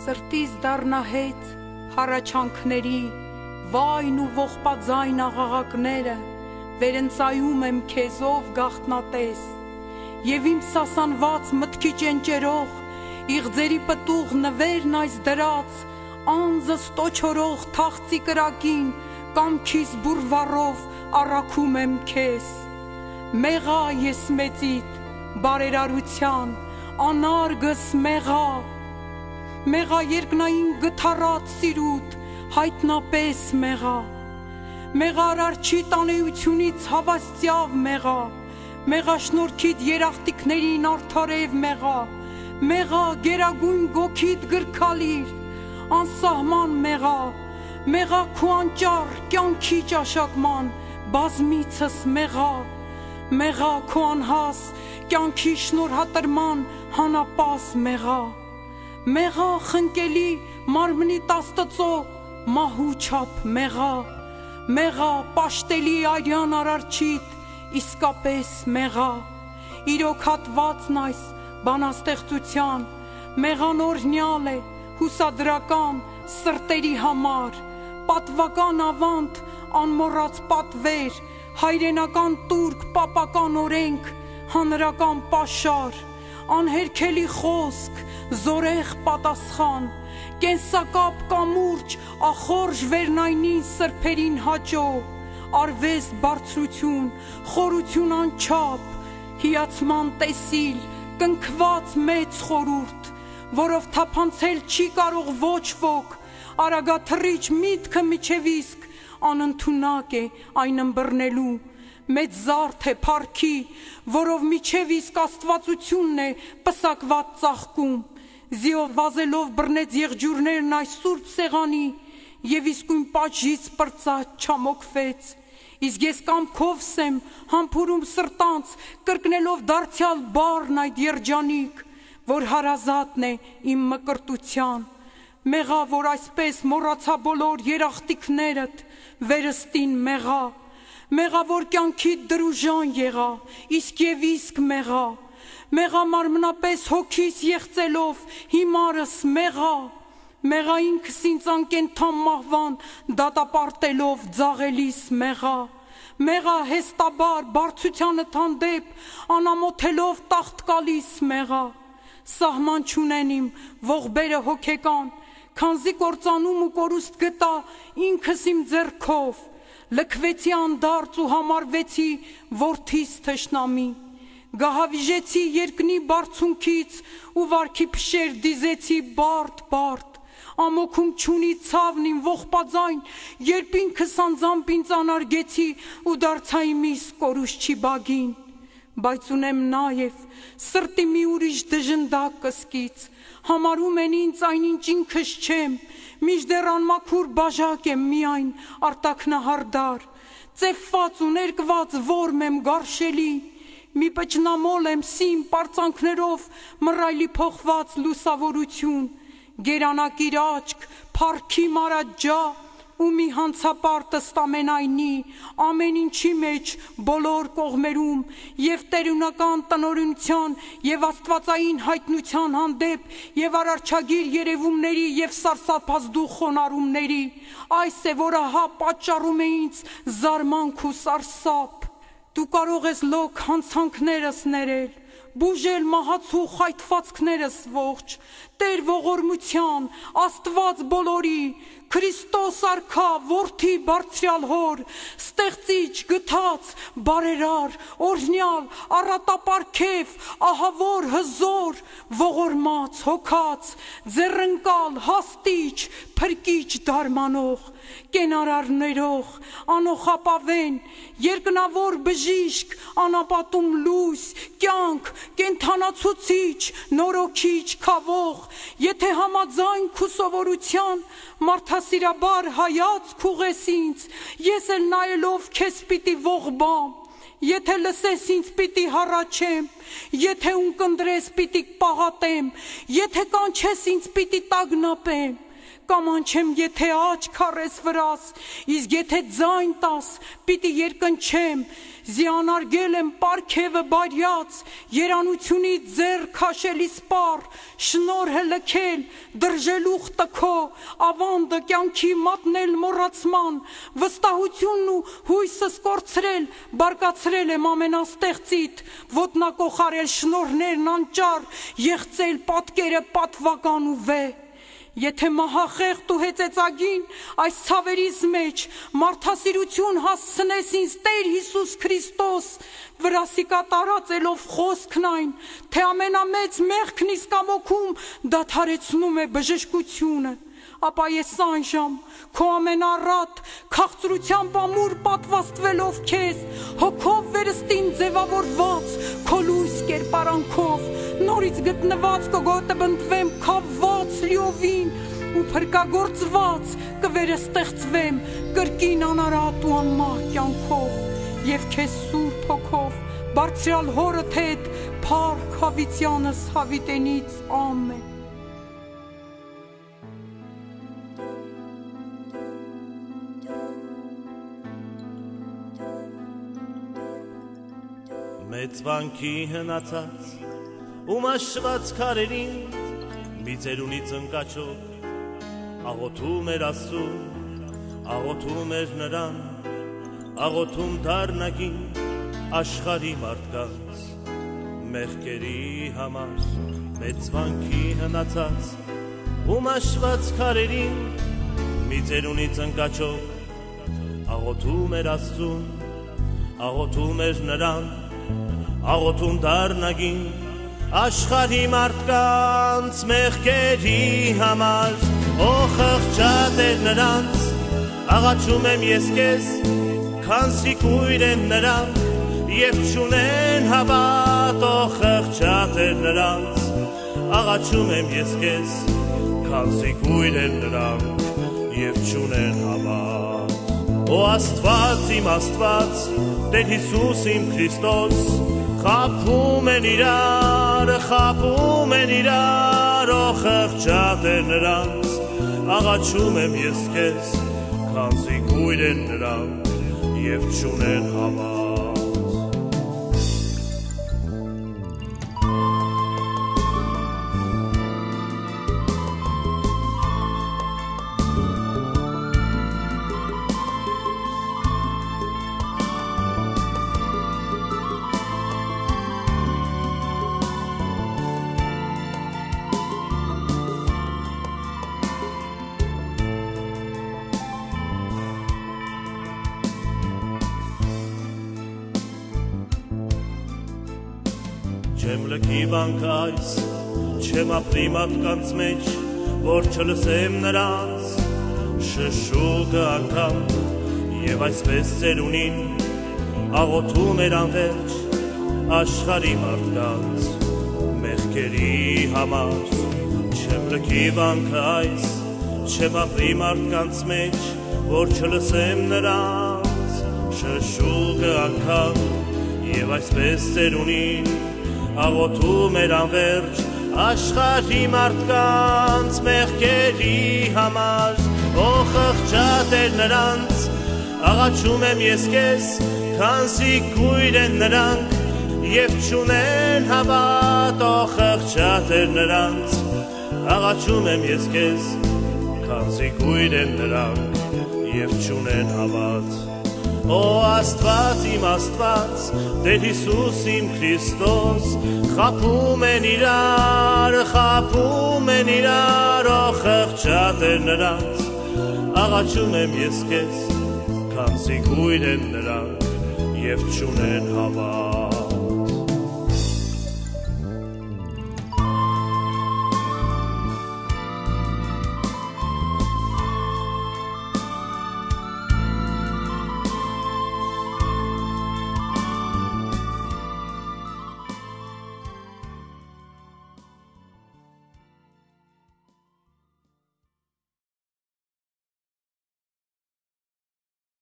Սրտիս դառնահետ հառաչանքների, վայն ու ողբաձայն աղաղակները, վերընծայում եմ քեզով գաղտնատես, և իմ սասանված մտքի ճենճերող, իղձերի պտուղ նվերն այս դրած, անձս տոչորող թախծի կրակին, կամքիս բուրվարով առաքում եմ քեզ, մեղա ես մեծիդ, բարերարության, անարգս մեղա, մեղա երկնային գթառած սիրուտ, հայտնապես մեղա, մեղա արարչի տանեությունից հավաստյավ մեղա, մեղա շնորհքիդ երախտիկներին արդարև մեղա, մեղա գերագույն գոքիդ գրքալիր, անսահման մեղա, մեղա քո անճառ կյանքի ճաշակման, բազմիցս մեղա, մեղա քո անհաս կյանքի շնորհատրման հանապաս մեղա, մեղա խնկելի մարմնի տաստծո մահու չափ մեղա, մեղա պաշտելի արյան արարչիդ իսկապես մեղա, իրոք հատվածն այս բանաստեղծության մեղան օրհնյալ է հուսադրական սրտերի համար, պատվական ավանդ անմոռաց պատվեր, հայրենական տուրք պապական օրենք, հանրական պաշար, անհերքելի խոսք, զորեղ պատասխան, կենսակապ կամուրջ, ախորժ վերնայնին սրբերին հաճո, արվեստ բարձրություն, խորություն անչափ, հիացման տեսիլ, կնքված մեծ խորուրդ, որով թափանցել չի կարող ոչ ոք, արագաթռիչ միտքը միջև իսկ անընդունակ է այն ըմբռնելու, մեծ զարդ է փառքի, որով միջև իսկ աստվածությունն է պսակված ծաղկում, զիով վազելով բռնեց եղջյուրներն այս սուրբ սեղանի և իսկույն պատժից պրծած չամոքվեց, իսկ ես կամքովս եմ համբուրում սրտանց, կրկնելով դարձյալ բառն այդ երջանիկ, որ հարազատն է իմ մկրտության, մեղա, որ այսպես մոռացա բոլոր երախտիկներդ, վերստին մեղա, մեղա, որ կյանքիդ դրուժան եղա, իսկ և իսկ մեղա, մեղա մարմնապես հոգիս եղծելով, հիմարս մեղա, մեղա ինքս ինձ անկենդան մահվան դատապարտելով ձաղելիս մեղա, մեղա հեստաբար բարձրությանդ հանդեպ անամոթելով տաղտկալիս մեղա, սահման չունեն իմ ողբերը հոգեկան, քանզի կործանում ու կորուստ գտա ինքս իմ ձեռքով, լքվեցի անդարձ ու համարվեցի որդիս թշնամի, գահավիժեցի երկնի բարձունքից ու վարքի փշեր դիզեցի բարդ, ամոքում չունի ցավն իմ ողբաձայն, երբ ինքս անձամբ ինձ անարգեցի ու դարձա իմիս կորուստի բագին, բայց ունեմ նաև սրտի մի ուրիշ դժնդակ կսկից, համարում են ինձ այնինչ ինքս չեմ, մինչդեռ անմաքուր բաժակ եմ միայն արտաքնահարդար, ծեփված ու ներկված որմ եմ գարշելի, մի պճնամոլ եմ սիմ պարծանքներով մռայլի փոխված լուսավորություն, գերանակիր աչք, փառքի մարաջա ու մի հանցապարտ ըստամենայնի, ամեն ինչի մեջ բոլոր կողմերում և տերունական տնօրինության և աստվածային հայտնության հանդեպ և արարչագիր երևումների և սարսափազդու խոնարհումների, այս է, որ ահա պատճառում է ինձ զարմանք ու սարսափ, դու կարող ես լոկ հանցանքներս ներել, բուժել մահացու խայթվածքներս ողջ, Տեր ողորմության, Աստված բոլորի, Քրիստոս արքա, որդի բարձրյալ հոր, ստեղծիչ, գթած, բարերար, օրհնյալ, առատապարգև, ահավոր, հզոր, ողորմած, հոգած, ձեռընկալ, հաստիչ, փրկիչ դարմանող, կենարար անոխապավեն, երկնավոր բժիշկ, անապատում լույս, կյանք, կենդանացուցիչ, նորոգիչ, քավող, եթե համաձայն քու սովորության, մարդասիրաբար հայացք ուղես ինձ, ես էլ նայելով քեզ պիտի ողբամ, եթե լսես ինձ պիտի հառաչեմ, եթե ունկնդրես պիտի պաղատեմ, եթե կանչես ինձ պիտի տագնապեմ, կկանչեմ, եթե աչք առես վրաս, իսկ եթե ձայն տաս, պիտի երկնչեմ, զիանարգել եմ պարգևը բարյաց, երանությունից ձեռ քաշելի սպառ, շնորհը լքել, դրժել ուխտը քո, ավանդը կյանքի մատնել մոռացման, վստահությունն ու հույսս կորցրել, բարկացրել եմ ամենաստեղծիդ, ոտնակոխարել շնորհներն անճար, եղծել պատկերը պատվական ու վե։ Եթե մահախեղտ ու հեծեծագին այս ցավերիս մեջ մարդասիրություն հասցնես ինձ Տեր Հիսուս Քրիստոս, վրասի կատարածելով խոսքն այն, թե ամենամեծ մեղքն իսկամոքում դադարեցնում է բժշկությունը, ապա ես այժմ քո ամենառատ քաղցրությամբ ամուր պատվաստվելով քեզ, հոգով վերստին ձևավորված, քո լույս կերպարանքով, նորից գտնված կգոտը բնդվեմ քավված լիովին ու փրկագործված կվերստեղծվեմ կրկին անարատ ու անմահ կյանքով և քեզ սուրբ հոգով բարձրյալ հորդ հետ փառք հավիտյանս հավիտենից ամեն։ Մեծ վանքի հնացած ու մաշված քարերին մի ծերունից ընկաչով աղոթում էր Աստծուն, աղոթում էր նրան, աղոթում դառնագին աշխարհի մարդկանց մեղքերի համար։ Մեծ վանքի հնացած ու մաշված քարերին մի ծերունից ընկաչով աղոթում էր Աստծուն, աղոթում էր նրան, աղոթում դառնագին աշխարհի մարդկանց մեղքերի համար։ Օ խղճատ էր նրանց, աղաչում եմ ես քեզ, քանզի կույր են նրանք և չունեն հավատ։ Օ խղճատ էր նրանց, աղաչում եմ ես քեզ, քանզի կույր են նրանք և չունեն հավատ։ Օ Աստված իմ Աստված, Տեր Հիսուս իմ Քրիստոս, խաբում են իրար, խաբում են իրար, օ խղճատ է նրանց, աղաչում եմ ես քեզ, քանզի կույր են նրանք և չունեն հավատ։ Չեմ լքի վանք այս, չեմ ապրի մարդկանց մեջ, որ չլսեմ նրանց շշուկը անգամ, և այսպես ծերունին աղոթում էր անվերջ աշխարհի մարդկանց մեղքերի համար։ Չեմ լքի վանք այս, չեմ ապրի մարդկանց մեջ, որ չլսեմ նրանց շշուկը անգամ, և այսպես ծերունին աղոթում էր անվերջ աշխարհի մարդկանց մեղքերի համար։ Օ խղճատ էր նրանց, աղաչում եմ ես քեզ, քանզի կույր են նրանք և չունեն հավատ։ Օ խղճատ էր նրանց, աղաչում եմ ես քեզ, քանզի կույր են նրանք և չունեն հավատ։ Օ Աստված իմ Աստված, Տեր Հիսուս իմ Քրիստոս, խաբում են իրար, խաբում են իրար, օ խղճատ էր նրանց, աղաչում եմ ես քեզ, քանզի կույր են նրանք և չունեն հավատ։